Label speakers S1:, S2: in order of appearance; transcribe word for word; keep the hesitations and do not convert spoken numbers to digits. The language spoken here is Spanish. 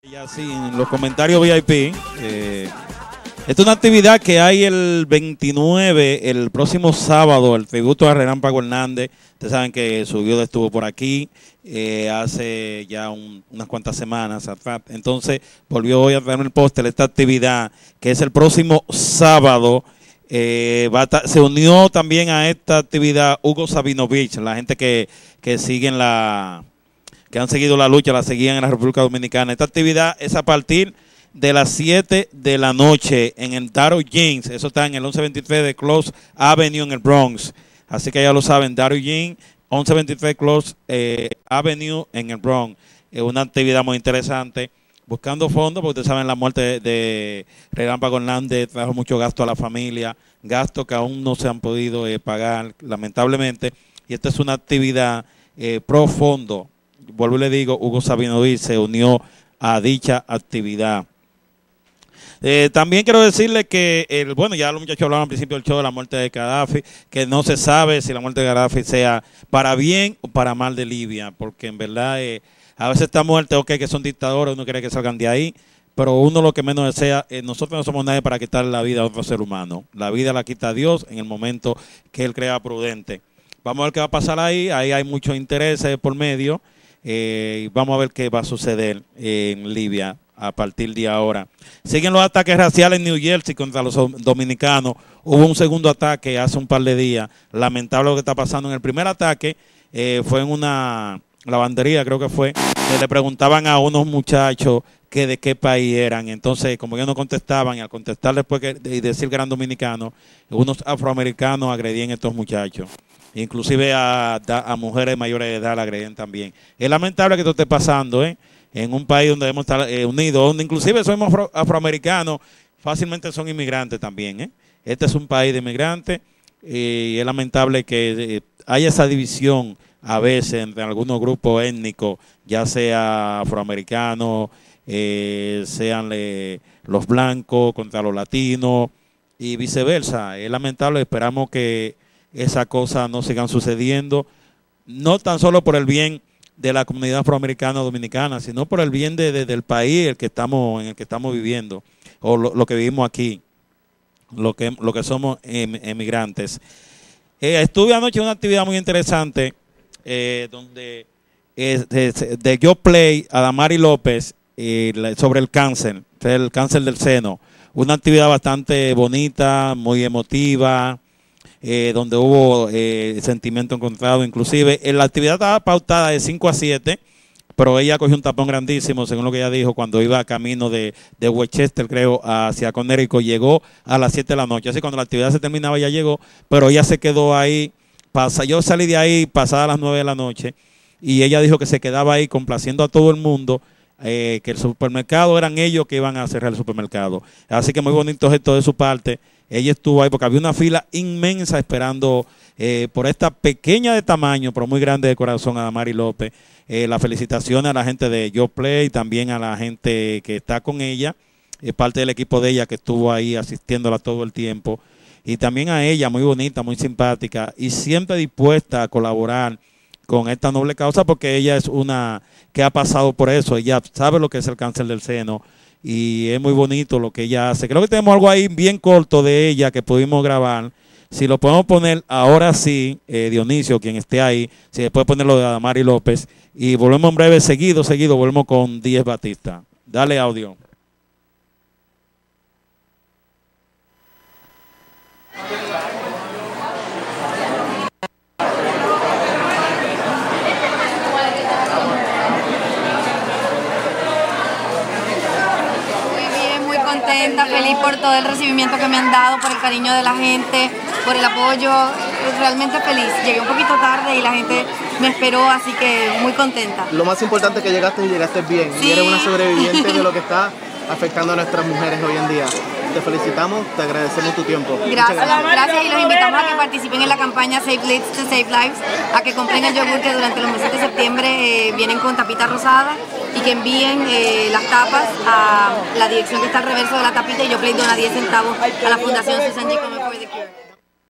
S1: Ya sí, en los comentarios V I P. Eh, esta es una actividad que hay el veintinueve, el próximo sábado, el tributo a Relámpago Hernández. Ustedes saben que su viuda estuvo por aquí eh, hace ya un, unas cuantas semanas. Entonces volvió hoy a traerme el póster esta actividad que es el próximo sábado. Eh, va a se unió también a esta actividad Hugo Sabinovich, la gente que, que siguen la... que han seguido la lucha, la seguían en la República Dominicana. Esta actividad es a partir de las siete de la noche en el Daryl Jeans. Eso está en el once veintitrés de Close Avenue en el Bronx. Así que ya lo saben, Daryl Jeans, once veintitrés Close eh, Avenue en el Bronx. Es una actividad muy interesante. Buscando fondos, porque ustedes saben, la muerte de, de Relámpago Hernández trajo mucho gasto a la familia, gastos que aún no se han podido eh, pagar, lamentablemente. Y esta es una actividad eh, pro fondo. Vuelvo y le digo, Hugo Sabinovich se unió a dicha actividad. Eh, también quiero decirle que, el, bueno, ya los muchachos hablaron al principio del show de la muerte de Gaddafi, que no se sabe si la muerte de Gaddafi sea para bien o para mal de Libia, porque en verdad eh, a veces está muerte, ok, que son dictadores, uno quiere que salgan de ahí, pero uno lo que menos desea, eh, nosotros no somos nadie para quitarle la vida a otro ser humano. La vida la quita Dios en el momento que Él crea prudente. Vamos a ver qué va a pasar ahí, ahí hay muchos intereses por medio. Eh, vamos a ver qué va a suceder en Libia a partir de ahora. Siguen los ataques raciales en New Jersey contra los dominicanos. Hubo un segundo ataque hace un par de días. Lamentable lo que está pasando. En el primer ataque eh, fue en una lavandería, creo que fue, que le preguntaban a unos muchachos que de qué país eran. Entonces, como ellos no contestaban, y al contestar después que, y decir que eran dominicanos, unos afroamericanos agredían a estos muchachos. Inclusive a, a mujeres mayores de edad la agredían también. Es lamentable que esto esté pasando, ¿eh? En un país donde debemos estar eh, unidos, donde inclusive somos afro, afroamericanos, fácilmente son inmigrantes también, ¿eh? Este es un país de inmigrantes eh, y es lamentable que eh, haya esa división a veces entre algunos grupos étnicos, ya sea afroamericanos, eh, sean eh, los blancos contra los latinos y viceversa. Es lamentable, esperamos que esas cosas no sigan sucediendo, no tan solo por el bien de la comunidad afroamericana dominicana, sino por el bien de, de, del país el que estamos, en el que estamos viviendo, o lo, lo que vivimos aquí, lo que, lo que somos em, emigrantes. Eh, estuve anoche en una actividad muy interesante, eh, donde eh, de, de Yo Play, Adamari López, eh, sobre el cáncer, el cáncer del seno. Una actividad bastante bonita, muy emotiva, Eh, donde hubo eh, sentimiento encontrado, inclusive en la actividad estaba pautada de cinco a siete, pero ella cogió un tapón grandísimo, según lo que ella dijo, cuando iba camino de, de Westchester, creo, hacia Connecticut, llegó a las siete de la noche, así cuando la actividad se terminaba ya llegó, pero ella se quedó ahí, pasa, yo salí de ahí pasadas las nueve de la noche, y ella dijo que se quedaba ahí complaciendo a todo el mundo, eh, que el supermercado eran ellos que iban a cerrar el supermercado, así que muy bonito gesto de su parte. Ella estuvo ahí porque había una fila inmensa esperando eh, por esta pequeña de tamaño, pero muy grande de corazón, a Adamari López. Eh, las felicitaciones a la gente de Yo Play, también a la gente que está con ella, eh, parte del equipo de ella que estuvo ahí asistiéndola todo el tiempo. Y también a ella, muy bonita, muy simpática y siempre dispuesta a colaborar con esta noble causa porque ella es una que ha pasado por eso, ella sabe lo que es el cáncer del seno. Y es muy bonito lo que ella hace. Creo que tenemos algo ahí bien corto de ella que pudimos grabar. Si lo podemos poner ahora sí, eh, Dionisio, quien esté ahí, si después ponerlo de Adamari López. Y volvemos en breve, seguido, seguido, volvemos con Díez Batista. Dale audio.
S2: Feliz por todo el recibimiento que me han dado, por el cariño de la gente, por el apoyo, realmente feliz. Llegué un poquito tarde y la gente me esperó, así que muy contenta.
S3: Lo más importante es que llegaste y llegaste bien, sí. Y eres una sobreviviente de lo que está afectando a nuestras mujeres hoy en día. Te felicitamos, te agradecemos tu tiempo.
S2: Gracias, gracias, gracias y los invitamos a que participen en la campaña Save Lives to Save Lives, a que compren el yogur que durante los meses de septiembre eh, vienen con tapita rosada y que envíen eh, las tapas a la dirección que está al reverso de la tapita y Yo Play dona diez centavos a la Fundación Susan G. Komen for the Cure.